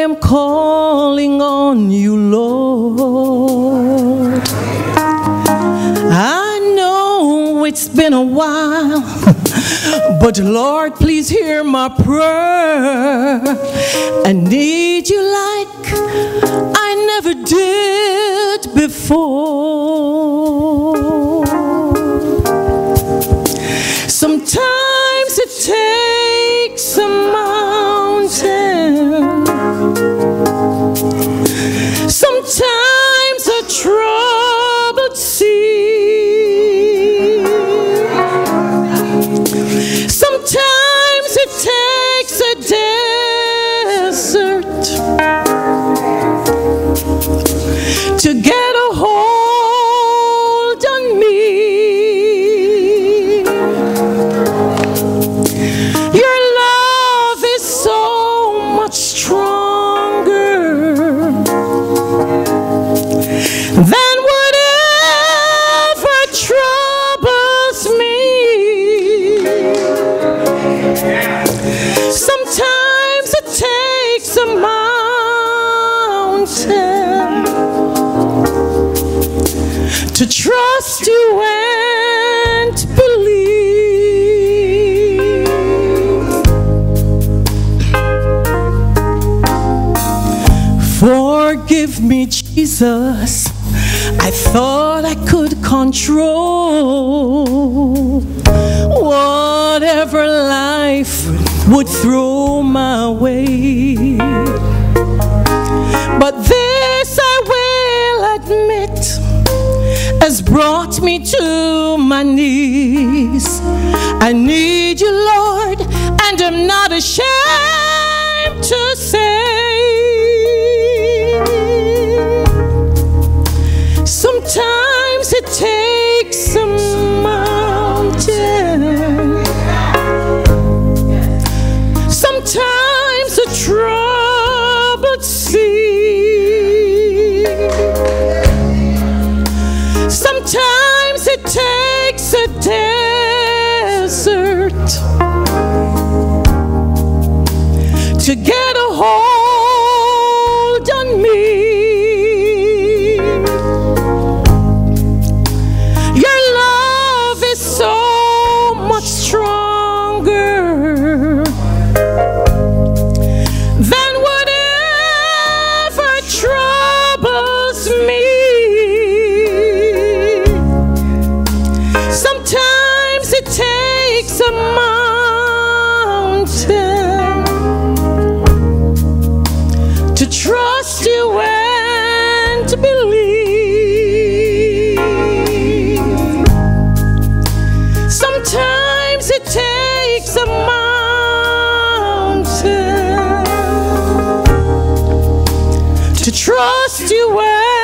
am calling on you, Lord. I know it's been a while, but Lord, please hear my prayer. I need you like I never did before. Sometimes it takes a mountain, sometimes a troubled sea, sometimes it takes a desert to get a hold on me. Your love is so much stronger than whatever troubles me. Sometimes it takes a mountain to trust you and believe. Forgive me, Jesus, I thought I could control whatever life would throw my way. But this I will admit has brought me to my knees. I need you, Lord, and I'm not ashamed to say, sometimes it takes a mountain, sometimes a troubled sea, sometimes it takes a desert to get a hold on me. Your love is so much stronger than whatever troubles me. Sometimes it takes a mountain to trust you and to believe. Sometimes it takes a mountain to trust you and